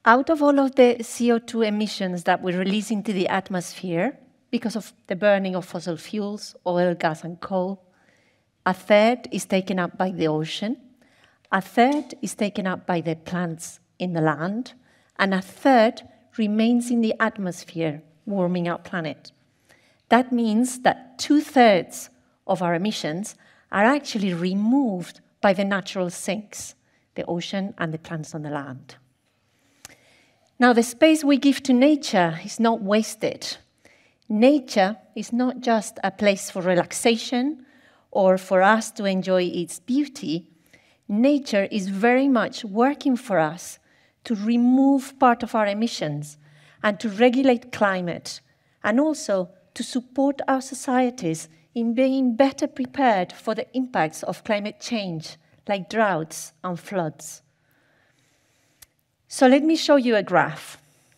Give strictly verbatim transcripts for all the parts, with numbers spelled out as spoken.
out of all of the C O two emissions that we release into the atmosphere because of the burning of fossil fuels, oil, gas, and coal, a third is taken up by the ocean, a third is taken up by the plants in the land, and a third remains in the atmosphere, warming our planet. That means that two-thirds of our emissions are actually removed by the natural sinks, the ocean and the plants on the land. Now, the space we give to nature is not wasted. Nature is not just a place for relaxation or for us to enjoy its beauty. Nature is very much working for us to remove part of our emissions and to regulate climate, and also to support our societies in being better prepared for the impacts of climate change, like droughts and floods. So let me show you a graph.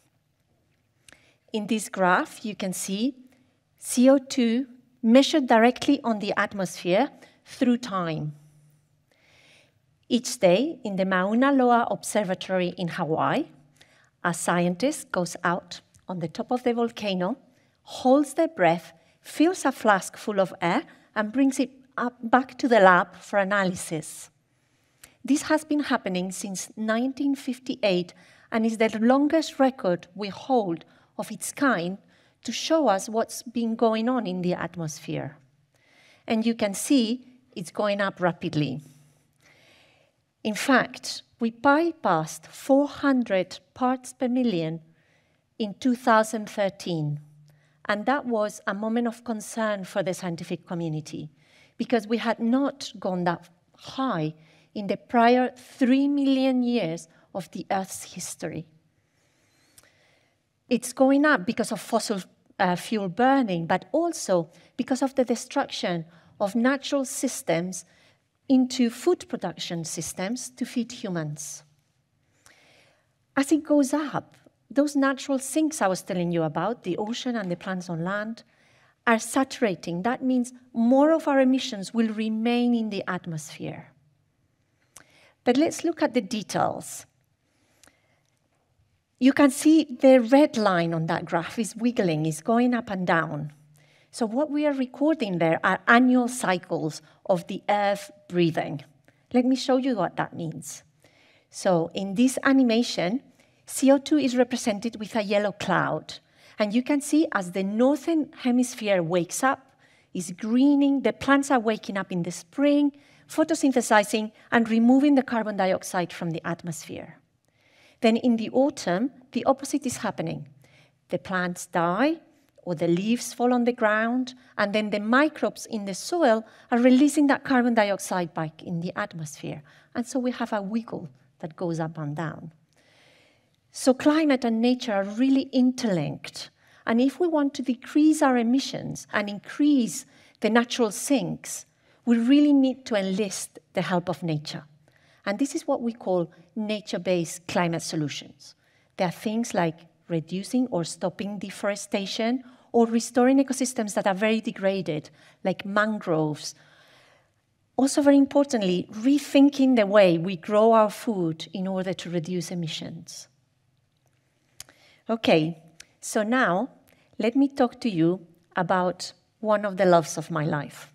In this graph, you can see C O two measured directly on the atmosphere through time. Each day, in the Mauna Loa Observatory in Hawaii, a scientist goes out on the top of the volcano, holds their breath, fills a flask full of air, and brings it up back to the lab for analysis. This has been happening since nineteen fifty-eight and is the longest record we hold of its kind to show us what's been going on in the atmosphere. And you can see it's going up rapidly. In fact, we bypassed four hundred parts per million in two thousand thirteen. And that was a moment of concern for the scientific community, because we had not gone that high in the prior three million years of the Earth's history. It's going up because of fossil uh, fuel burning, but also because of the destruction of natural systems into food production systems to feed humans. As it goes up, those natural sinks I was telling you about, the ocean and the plants on land, are saturating. That means more of our emissions will remain in the atmosphere. But let's look at the details. You can see the red line on that graph is wiggling, is going up and down. So what we are recording there are annual cycles of the Earth breathing. Let me show you what that means. So in this animation, C O two is represented with a yellow cloud. And you can see as the northern hemisphere wakes up, is greening, the plants are waking up in the spring, photosynthesizing and removing the carbon dioxide from the atmosphere. Then in the autumn, the opposite is happening. The plants die, or the leaves fall on the ground, and then the microbes in the soil are releasing that carbon dioxide back in the atmosphere. And so we have a wiggle that goes up and down. So climate and nature are really interlinked. And if we want to decrease our emissions and increase the natural sinks, we really need to enlist the help of nature. And this is what we call nature-based climate solutions. There are things like reducing or stopping deforestation, or restoring ecosystems that are very degraded, like mangroves. Also, very importantly, rethinking the way we grow our food in order to reduce emissions. Okay, so now let me talk to you about one of the loves of my life.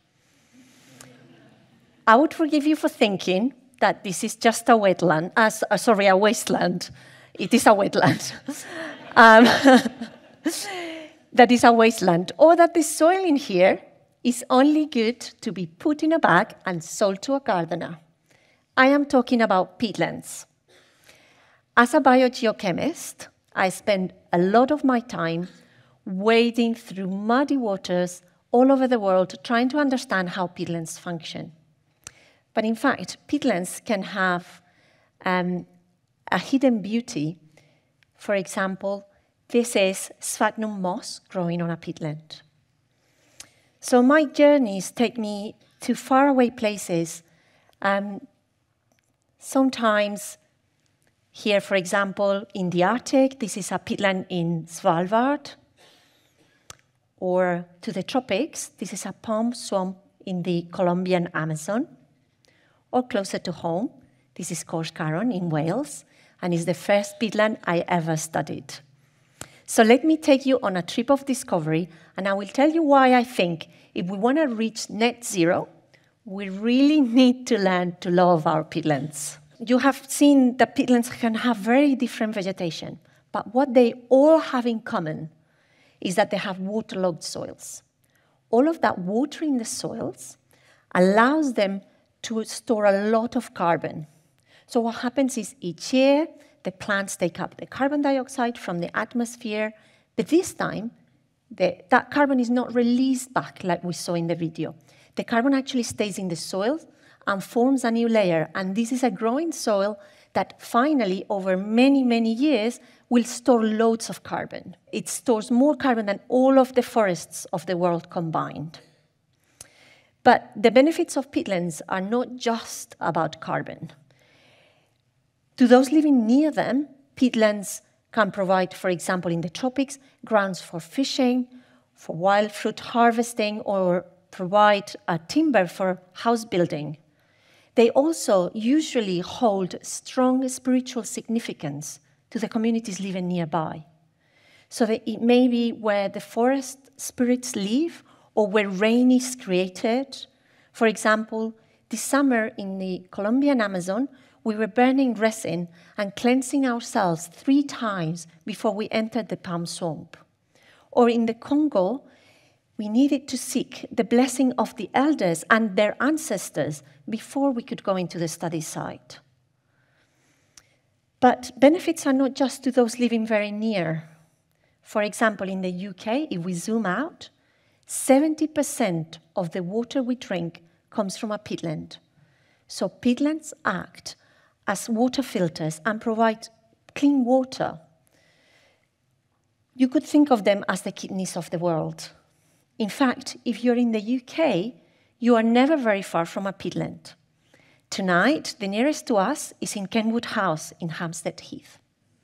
I would forgive you for thinking that this is just a wetland, uh, sorry, a wasteland. It is a wetland. um, that is a wasteland, or that the soil in here is only good to be put in a bag and sold to a gardener. I am talking about peatlands. As a biogeochemist, I spend a lot of my time wading through muddy waters all over the world trying to understand how peatlands function. But in fact, peatlands can have um, a hidden beauty. For example, this is sphagnum moss growing on a peatland. So my journeys take me to faraway places. Um, sometimes here, for example, in the Arctic, this is a peatland in Svalbard. Or to the tropics, this is a palm swamp in the Colombian Amazon. Or closer to home, this is Cors Caron in Wales. and is the first peatland I ever studied. So let me take you on a trip of discovery, and I will tell you why I think if we want to reach net zero, we really need to learn to love our peatlands. You have seen that peatlands can have very different vegetation, but what they all have in common is that they have waterlogged soils. All of that water in the soils allows them to store a lot of carbon. So what happens is each year, the plants take up the carbon dioxide from the atmosphere, but this time, the, that carbon is not released back like we saw in the video. The carbon actually stays in the soil and forms a new layer, and this is a growing soil that finally, over many, many years, will store loads of carbon. It stores more carbon than all of the forests of the world combined. But the benefits of peatlands are not just about carbon. To those living near them, peatlands can provide, for example, in the tropics, grounds for fishing, for wild fruit harvesting, or provide a timber for house building. They also usually hold strong spiritual significance to the communities living nearby. So that it may be where the forest spirits live or where rain is created. For example, this summer in the Colombian Amazon, we were burning resin and cleansing ourselves three times before we entered the palm swamp. Or in the Congo, we needed to seek the blessing of the elders and their ancestors before we could go into the study site. But benefits are not just to those living very near. For example, in the U K, if we zoom out, seventy percent of the water we drink comes from a peatland. So peatlands act as water filters and provide clean water. You could think of them as the kidneys of the world. In fact, if you're in the U K, you are never very far from a peatland. Tonight, the nearest to us is in Kenwood House in Hampstead Heath.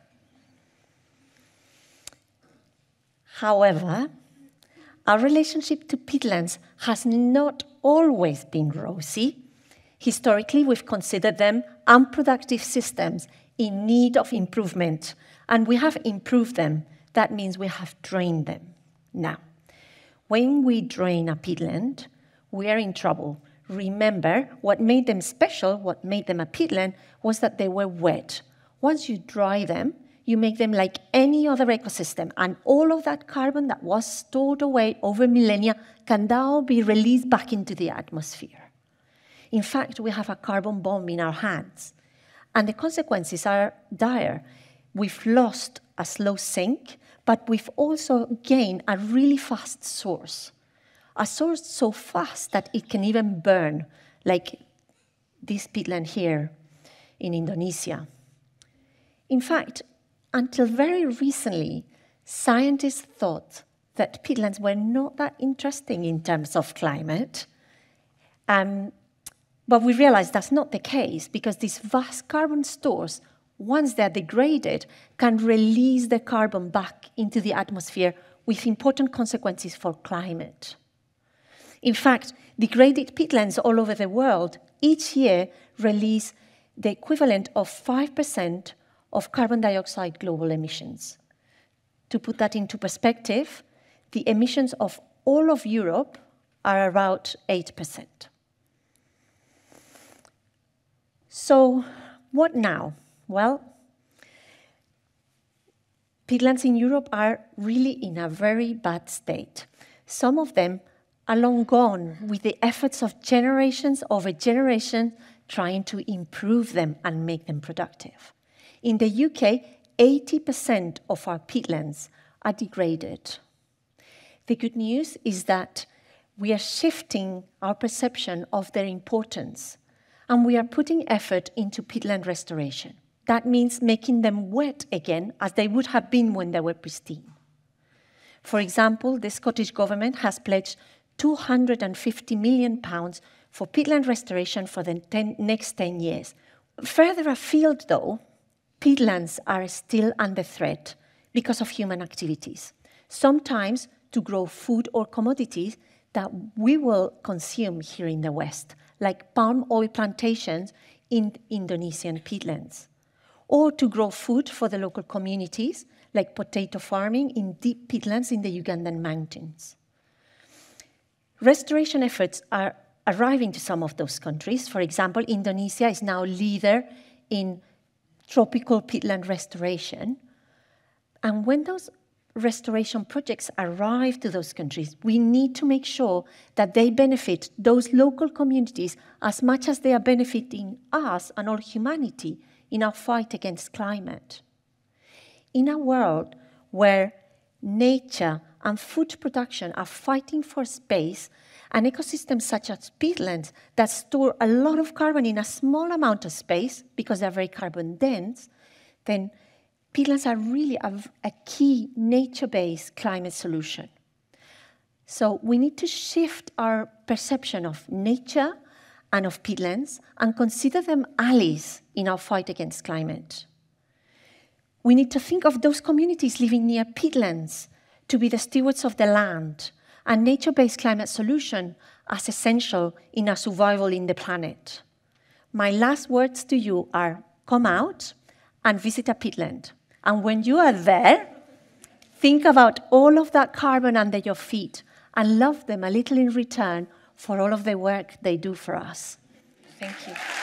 However, our relationship to peatlands has not always been rosy. Historically, we've considered them unproductive systems in need of improvement, and we have improved them. That means we have drained them. Now, when we drain a peatland, we are in trouble. Remember, what made them special, what made them a peatland, was that they were wet. Once you dry them, you make them like any other ecosystem, and all of that carbon that was stored away over millennia can now be released back into the atmosphere. In fact, we have a carbon bomb in our hands, and the consequences are dire. We've lost a slow sink, but we've also gained a really fast source. A source so fast that it can even burn, like this peatland here in Indonesia. In fact, until very recently, scientists thought that peatlands were not that interesting in terms of climate. Um, but we realized that's not the case, because these vast carbon stores, once they're degraded, can release the carbon back into the atmosphere with important consequences for climate. In fact, degraded peatlands all over the world each year release the equivalent of five percent of carbon dioxide global emissions. To put that into perspective, the emissions of all of Europe are about eight percent. So what now? Well, peatlands in Europe are really in a very bad state. Some of them are long gone with the efforts of generations over generations trying to improve them and make them productive. In the U K, eighty percent of our peatlands are degraded. The good news is that we are shifting our perception of their importance, and we are putting effort into peatland restoration. That means making them wet again as they would have been when they were pristine. For example, the Scottish Government has pledged two hundred fifty million pounds for peatland restoration for the ten, next ten years. Further afield, though, peatlands are still under threat because of human activities, sometimes to grow food or commodities that we will consume here in the West, like palm oil plantations in Indonesian peatlands, or to grow food for the local communities, like potato farming in deep peatlands in the Ugandan mountains. Restoration efforts are arriving to some of those countries. For example, Indonesia is now leader in tropical peatland restoration. And when those restoration projects arrive to those countries, we need to make sure that they benefit those local communities as much as they are benefiting us and all humanity in our fight against climate. In a world where nature and food production are fighting for space, and ecosystems such as peatlands that store a lot of carbon in a small amount of space because they're very carbon dense, then peatlands are really a, a key nature-based climate solution. So we need to shift our perception of nature and of peatlands and consider them allies in our fight against climate. We need to think of those communities living near peatlands to be the stewards of the land and nature-based climate solution as essential in our survival in the planet. My last words to you are, come out and visit a peatland. And when you are there, think about all of that carbon under your feet and love them a little in return for all of the work they do for us. Thank you.